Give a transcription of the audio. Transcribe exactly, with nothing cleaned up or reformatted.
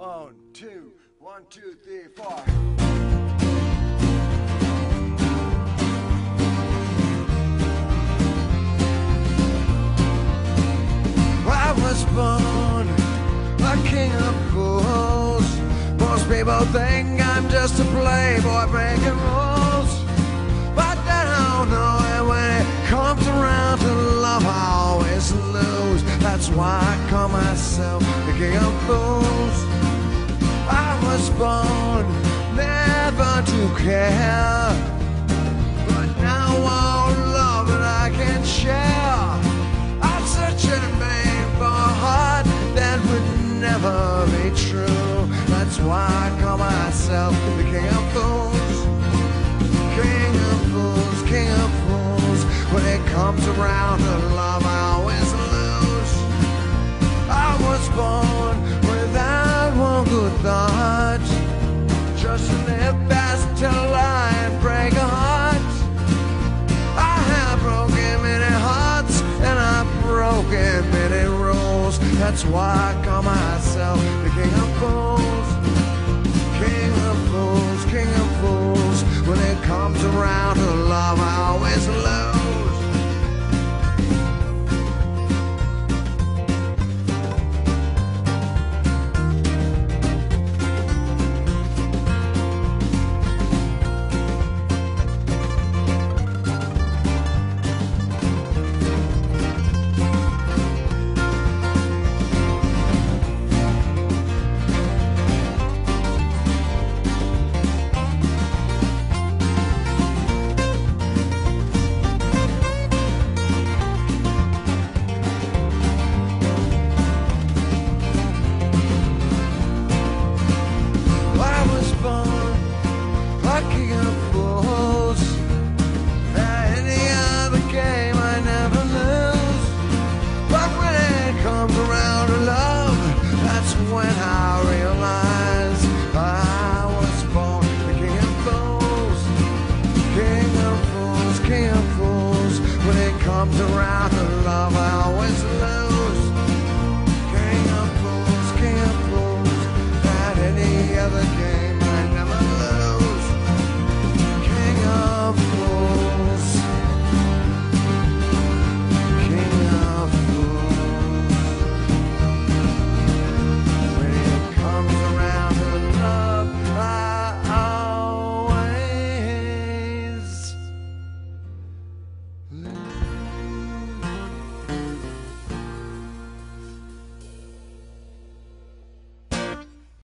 One, two, one, two, three, four. I was born a king of fools. Most people think I'm just a playboy breaking rules, but they don't know it when it comes around to love. I always lose. That's why I call myself the king of fools. I was born never to care, but now all love that I can share. I'm searching vain for a heart that would never be true. That's why I call myself the king of fools. King of fools, king of fools. When it comes around to love, I always lose. I was born without one good thought, just to live fast, tell a lie and break a heart. I have broken many hearts and I've broken many rules. That's why I call myself the king of fools. King of fools, king of fools. When it comes around to love, I always lose.